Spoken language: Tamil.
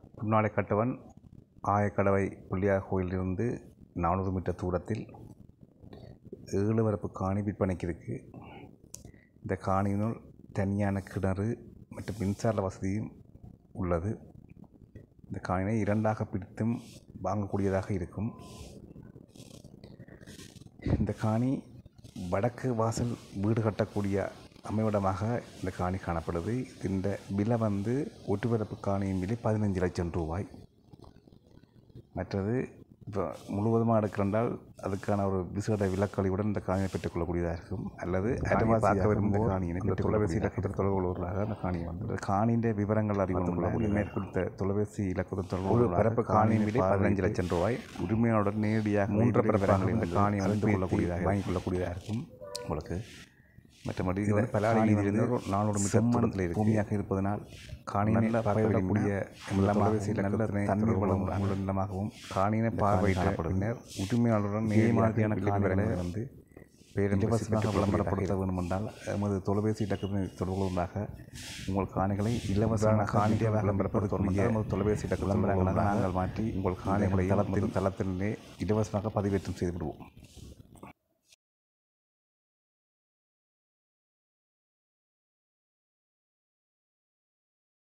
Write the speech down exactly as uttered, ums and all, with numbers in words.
ஆயகடவன் ஆயகடவை பிள்ளையார் கோயிலிலிருந்து நானூறு மீட்டர் தூரத்தில் ஏழு வரப்பு காணி விற்பனைக்கு இருக்குது. இந்த காணியினுள் தனியான கிணறு மற்றும் மின்சார வசதியும் உள்ளது. இந்த காணியை இரண்டாக பிரித்தும் வாங்கக்கூடியதாக இருக்கும். இந்த காணி வடக்கு வாசல் வீடு கட்டக்கூடிய அமைவிடமாக இந்த காணி காணப்படுது. இந்த விலை வந்து ஒட்டுப்பரப்பு காணியின் விலை பதினஞ்சு லட்சம் ரூபாய். மற்றது இப்போ முழுவதுமாக எடுக்கிறதால் அதுக்கான ஒரு விசேட விலக்களியுடன் இந்த காணியை பெற்றுக்கொள்ளக்கூடியதாக இருக்கும். அல்லது பார்க்க விரும்பும் காணியினை தொலைபேசி இலக்கத்தில் தொடர்பு கொள்வதாக அந்த காணியை வந்து காணியின் விவரங்கள் அறிவுள்ள மேற்குறித்த தொலைபேசி இலக்கத்தில் தொடர்பு பரப்பு காணியின் விலை பதினஞ்சு லட்சம் ரூபாய். உரிமையாளருடன் நேரடியாக மூன்று விவரங்கள் இந்த காணியை அறிந்து கொள்ளக்கூடியதாக வாங்கிக் கொள்ளக்கூடியதாக இருக்கும். உங்களுக்கு மற்றபடி இது வந்து பலாடியிலிருந்து ஒரு நானூறு மீட்டர் தூரத்தில் பூமியாக இருப்பதனால் காணி நல்ல பயிரிடக்கூடிய நல்ல தண்ணீர் வளம் நிலமாகவும் காணியினை பார்வையிட்ட பின்னர் உரிமையாளருடன் மாதிரியான விவரங்களை வந்து பேரிலவசமாக விளம்பரப்படுத்த வேண்டும் என்றால் எமது தொலைபேசி இலக்கத்தினை தொடர்பு கொள்வதாக உங்கள் காணிகளை இலவசமான காணியை விளம்பரப்படுத்த எமது தொலைபேசி இலக்க விளம்பரங்களை நாங்கள் மாற்றி உங்கள் காணிகளை தளத்தின் தளத்திலே இலவசமாக பதிவேற்றம் செய்து விடுவோம்.